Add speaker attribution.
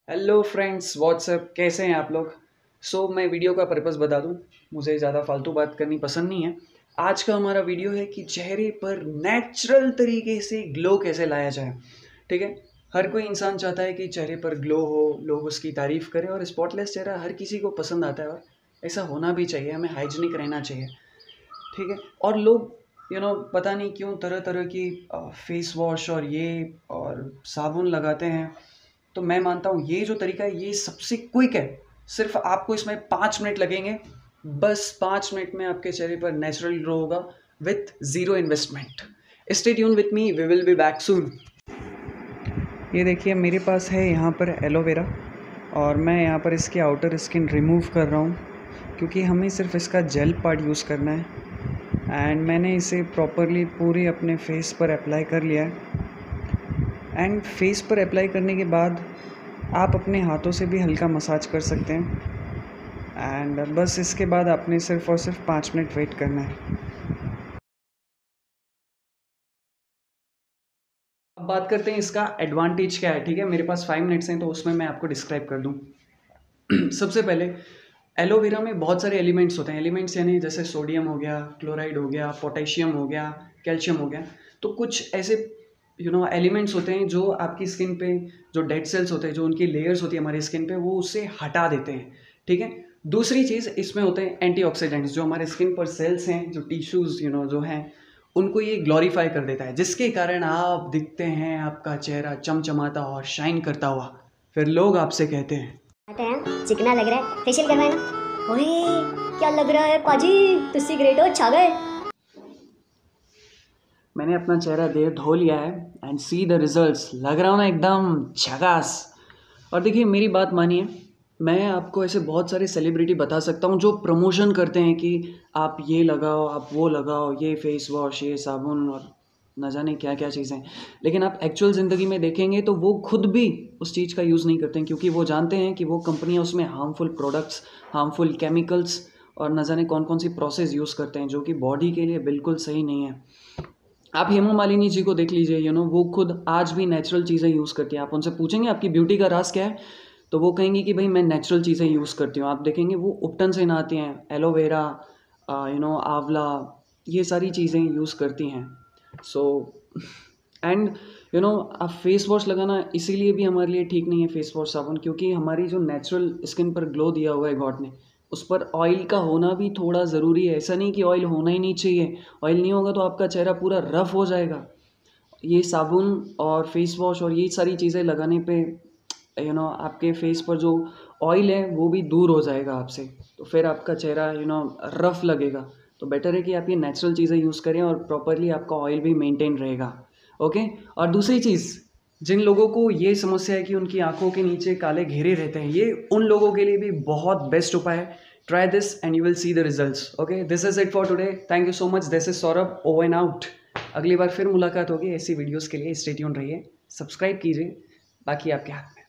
Speaker 1: Hello friends, WhatsApp, कैसे हैं आप लोग। मैं वीडियो का पर्पस बता दूं, मुझे ज़्यादा फालतू बात करनी पसंद नहीं है। आज का हमारा वीडियो है कि चेहरे पर नेचुरल तरीके से ग्लो कैसे लाया जाए। ठीक है, हर कोई इंसान चाहता है कि चेहरे पर ग्लो हो, लोग उसकी तारीफ़ करें, और स्पॉटलेस चेहरा हर किसी को पसंद आता है और ऐसा होना भी चाहिए। हमें हाइजीनिक रहना चाहिए। ठीक है, और लोग पता नहीं क्यों तरह तरह की फेस वॉश और ये और साबुन लगाते हैं। तो मैं मानता हूँ ये जो तरीका है ये सबसे क्विक है। सिर्फ आपको इसमें 5 मिनट लगेंगे। बस 5 मिनट में आपके चेहरे पर नेचुरल ग्लो होगा with zero investment. Stay tune with me, we will be back soon. ये देखिए, मेरे पास है यहाँ पर एलोवेरा और मैं यहाँ पर इसके आउटर स्किन रिमूव कर रहा हूँ क्योंकि हमें सिर्फ इसका जेल पार्ट यूज़ करना है। एंड मैंने इसे प्रॉपरली पूरे अपने फेस पर अप्लाई कर लिया है। एंड फेस पर अप्लाई करने के बाद आप अपने हाथों से भी हल्का मसाज कर सकते हैं। एंड बस इसके बाद आपने सिर्फ और सिर्फ 5 मिनट वेट करना है। अब बात करते हैं इसका एडवांटेज क्या है। ठीक है, मेरे पास 5 मिनट्स हैं तो उसमें मैं आपको डिस्क्राइब कर दूं। सबसे पहले, एलोवेरा में बहुत सारे एलिमेंट्स होते हैं। एलिमेंट्स यानी जैसे सोडियम हो गया, क्लोराइड हो गया, पोटेशियम हो गया, कैल्शियम हो गया। तो कुछ ऐसे एलिमेंट्स होते हैं जो आपकी स्किन पे, जो डेड सेल्स होते हैं, जो उनकी लेयर्स होती है हमारी स्किन पे, वो उससे हटा देते हैं। ठीक है, दूसरी चीज़ इसमें होते हैं एंटीऑक्सीडेंट्स, जो हमारे स्किन पर सेल्स हैं, जो टिश्यूज़ जो हैं, उनको ये ग्लोरीफाई कर देता है, जिसके कारण आप दिखते हैं, आपका चेहरा चमचमाता और शाइन करता हुआ। फिर लोग आपसे कहते हैं,
Speaker 2: आते हैं, चिकना लग रहा है, फेशियल करवाए ना। ओए क्या लग रहा है पाजी, तुस्सी ग्रेट हो, छा गए।
Speaker 1: मैंने अपना चेहरा देह धो लिया है एंड सी द रिजल्ट्स। लग रहा हूँ ना एकदम झकास। और देखिए, मेरी बात मानिए, मैं आपको ऐसे बहुत सारे सेलिब्रिटी बता सकता हूँ जो प्रमोशन करते हैं कि आप ये लगाओ, आप वो लगाओ, ये फेस वॉश, ये साबुन और न जाने क्या क्या चीज़ें। लेकिन आप एक्चुअल ज़िंदगी में देखेंगे तो वो खुद भी उस चीज़ का यूज़ नहीं करते हैं, क्योंकि वो जानते हैं कि वो कंपनियाँ उसमें हार्मफुल प्रोडक्ट्स, हार्मफुल केमिकल्स और न जाने कौन कौन सी प्रोसेस यूज़ करते हैं, जो कि बॉडी के लिए बिल्कुल सही नहीं है। आप हेमा मालिनी जी को देख लीजिए, वो खुद आज भी नेचुरल चीज़ें यूज़ करती हैं। आप उनसे पूछेंगे आपकी ब्यूटी का राज क्या है, तो वो कहेंगी कि भाई मैं नेचुरल चीज़ें यूज़ करती हूँ। आप देखेंगे वो उपटन से नहाती हैं, एलोवेरा, आंवला, ये सारी चीज़ें यूज़ करती हैं। सो एंड आप फेस वॉश लगाना इसीलिए भी हमारे लिए ठीक नहीं है, फेस वॉश साबुन, क्योंकि हमारी जो नेचुरल स्किन पर ग्लो दिया हुआ है गॉड ने, उस पर ऑयल का होना भी थोड़ा ज़रूरी है। ऐसा नहीं कि ऑयल होना ही नहीं चाहिए। ऑयल नहीं होगा तो आपका चेहरा पूरा रफ हो जाएगा। ये साबुन और फेस वॉश और ये सारी चीज़ें लगाने पे आपके फेस पर जो ऑयल है वो भी दूर हो जाएगा आपसे। तो फिर आपका चेहरा रफ लगेगा। तो बेटर है कि आप ये नेचुरल चीज़ें यूज़ करें और प्रॉपरली आपका ऑयल भी मेंटेन रहेगा। ओके। और दूसरी चीज़, जिन लोगों को ये समस्या है कि उनकी आंखों के नीचे काले घेरे रहते हैं, ये उन लोगों के लिए भी बहुत बेस्ट उपाय है। Try this and you will see the results. Okay, this is it for today. Thank you so much. This is Saurabh, over and out. अगली बार फिर मुलाकात होगी। ऐसी वीडियोस के लिए स्टे ट्यून रहिए, सब्सक्राइब कीजिए। बाकी आपके हाथ में।